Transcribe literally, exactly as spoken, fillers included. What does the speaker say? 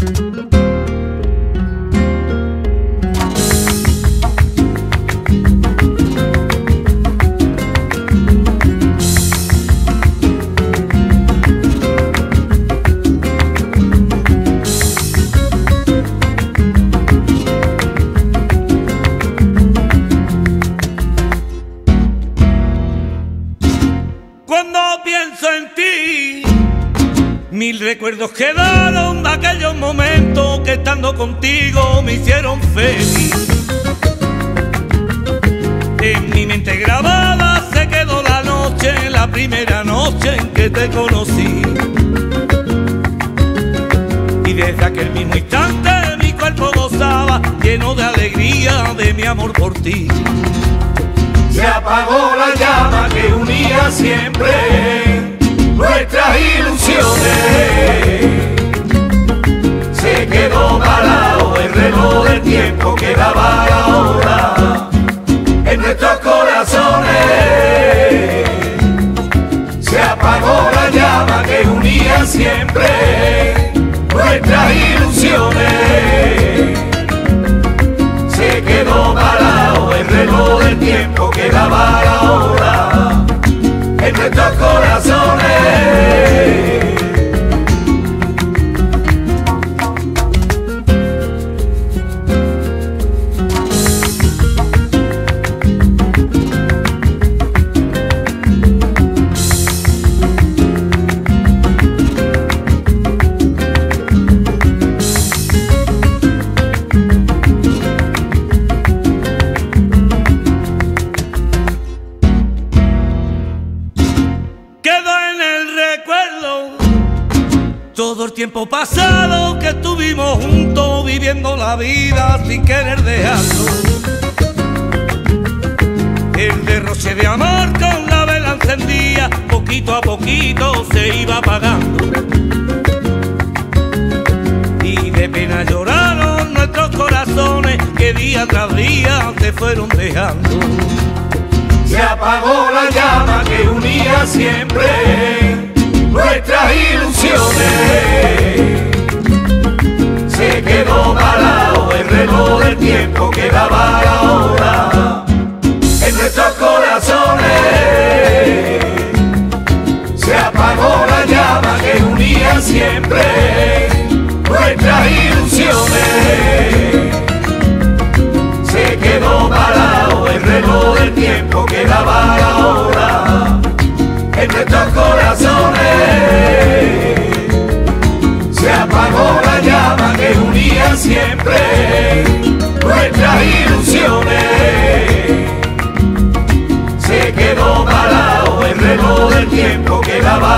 Cuando pienso en ti, mil recuerdos quedaron de aquellos momentos que estando contigo me hicieron feliz. En mi mente grabada se quedó la noche, la primera noche en que te conocí. Y desde aquel mismo instante mi cuerpo gozaba, lleno de alegría de mi amor por ti. Se apagó la llama que unía siempre nuestras ilusiones. Se quedó parado el reloj del tiempo que daba la hora en nuestros corazones. Se apagó la llama que unía siempre nuestras ilusiones. Se quedó parado el reloj del tiempo que daba la hora en nuestros corazones. Todo el tiempo pasado que estuvimos juntos, viviendo la vida sin querer dejarlo. El derroche de amor con la vela encendida, poquito a poquito se iba apagando. Y de pena lloraron nuestros corazones que día tras día se fueron dejando. Se apagó la llama que unía siempre nuestras ilusiones. Se quedó parado el reloj del tiempo que daba la hora en nuestros corazones. Se apagó la llama que unía siempre nuestras ilusiones. Se quedó parado el reloj del tiempo que daba la hora en nuestros corazones. Se apagó la llama que unía siempre nuestras ilusiones. Se quedó parado el reloj del tiempo que daba